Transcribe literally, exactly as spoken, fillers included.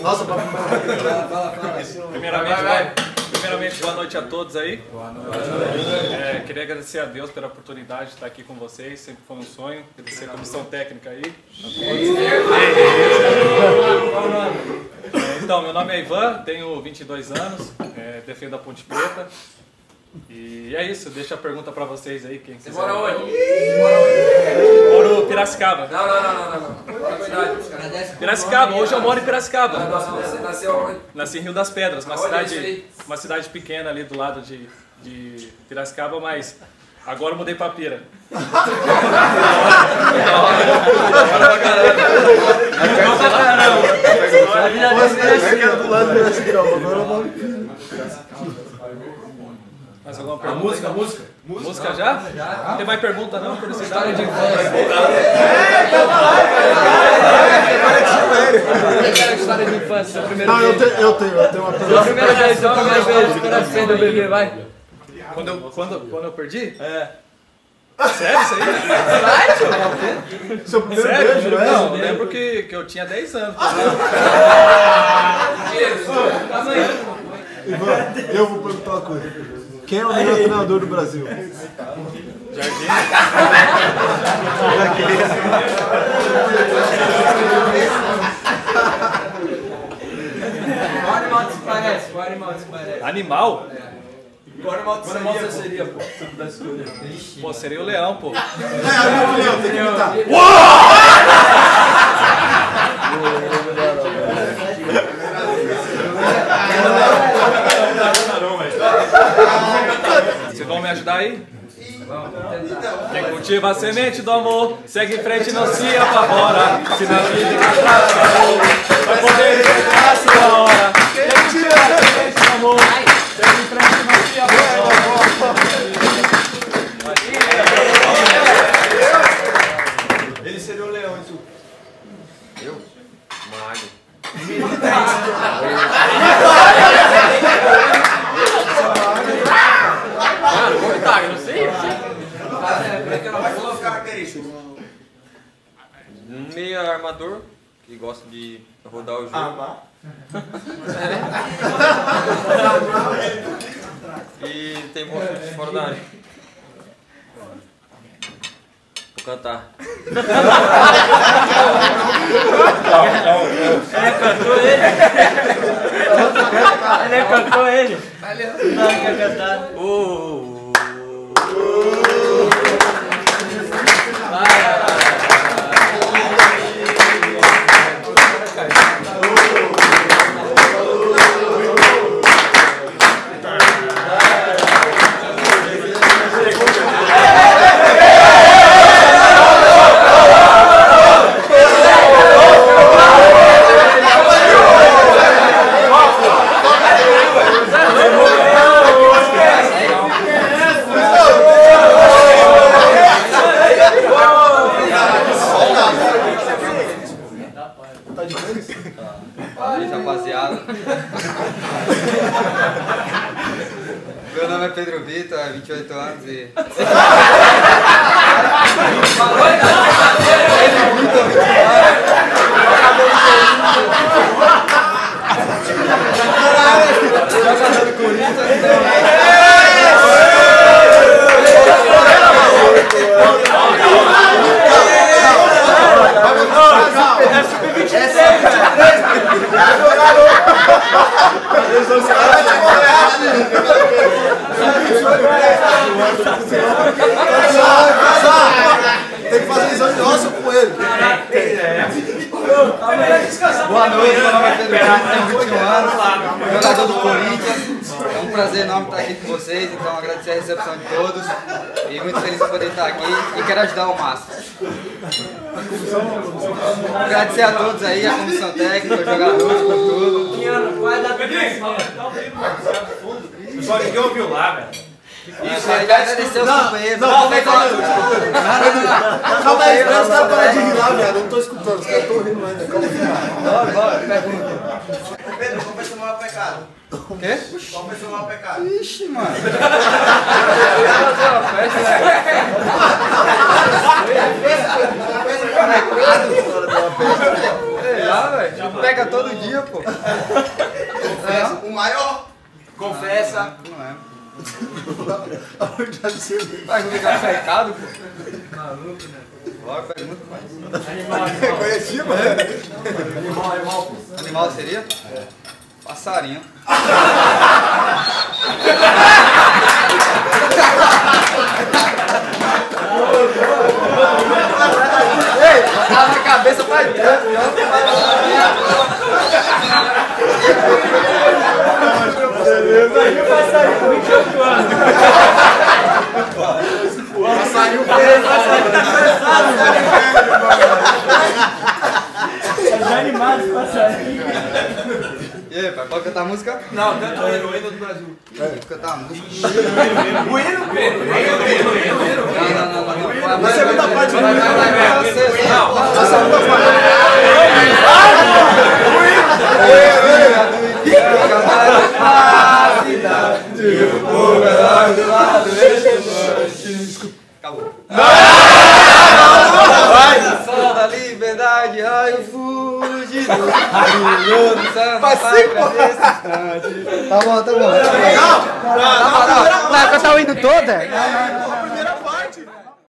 Nossa, fala, fala, fala. Primeiramente, vai, vai. Primeiramente, boa noite a todos aí. Boa noite. É, queria agradecer a Deus pela oportunidade de estar aqui com vocês, sempre foi um sonho. Agradecer a comissão técnica aí. É, então, meu nome é Ivan, tenho vinte e dois anos, é, defendo a Ponte Preta. E é isso, deixa a pergunta pra vocês aí, quem quiser. Você mora onde? Moro em Piracicaba. Não, não, não, não, não. Piracicaba, hoje eu moro em Piracicaba. Você nasceu onde? Nasci em Rio das Pedras, uma Aonde é cidade, isso aí? uma cidade pequena ali do lado de, de Piracicaba, mas agora eu mudei pra Pira. Mais alguma pergunta? A música, a música. Música, música já? já? Não tem mais pergunta não? Curiosidade História de infância. É, calma lá, História de infância, seu primeiro Não, eu beijo. tenho, eu tenho, eu tenho uma Seu pergunta. primeiro beijo, seu primeiro beijo. Quando você fez do bebê, vai. Quando eu, quando, quando eu perdi? É. Sério isso aí? Seu primeiro Sério? beijo, né? Não, eu lembro que, que eu tinha dez anos. Ivan, eu vou perguntar uma coisa. Quem é o melhor treinador do Brasil? Jardim? Qual animal te parece? Qual animal te parece? Animal? Qual animal te animal você seria, pô? Se eu pudesse escolher. Pô, seria o leão, pô. É, o Leão, tem que imitar. Vocês vão me ajudar aí? Quem cultiva a semente do amor, segue em frente e não se apavora. Se na vida vai poder encontrar a sua hora. Quem cultiva a semente do amor, segue em frente e não se apavora. Ele seria o Leão, e tu? Eu? Magro. Mano, como tá? Eu não sei. Quais características? Um meio armador, que gosta de rodar o jogo. Amar. E tem bom chute fora da área. Vou cantar. Ele cantou ele? Ele cantou ele? Não, quer cantar. Oh, rapaziada. Meu nome é Pedro Vitor, vinte e oito anos e... Jogador do Corinthians. Tem que fazer exame de ósseo com ele. Boa noite, meu nome é Pedro Vitor, tenho vinte e um anos, jogador do Corinthians. É um prazer enorme estar aqui com vocês, então agradecer a recepção de todos e muito feliz de poder estar aqui e quero ajudar ao máximo. Agradecer a todos aí, a comissão técnica, os jogadores, por tudo. Qual é a data de Pessoal, ninguém ouviu lá, velho. Isso, aí agradecer os companheiros. Não, não, não, calma aí, espera os caras pararem de rir lá, velho. Eu não tô escutando, os caras estão rindo ainda. Calma aí. Bora, bora, pergunta. Pedro, qual foi seu maior pecado? O quê? Qual foi seu maior pecado? Ixi, mano. dá, velho. Pega todo dia, pô. Confessa. O maior. Confessa. Não é. Já sei. Vai ligar pecado, pô. Maluco, né? Logo, pergunta mais. Conhecia, mano. Animal seria? Passarinho. Ei, tá na cabeça pra dentro, Passarinho com vinte e oito anos. Passarinho Já animado esse passarinho. E aí, pai, pode cantar a música? Não, canta a heroína do Brasil. Pode cantar a música? O hino, Pedro. Não, não, não, não. A segunda parte. Vai, vai, vai, vai. A segunda parte. Acabou. Sol da liberdade, raio fugido. Passei, pô. Tá bom, tá bom. Não, não, não. Vai cantar o hino todo, é?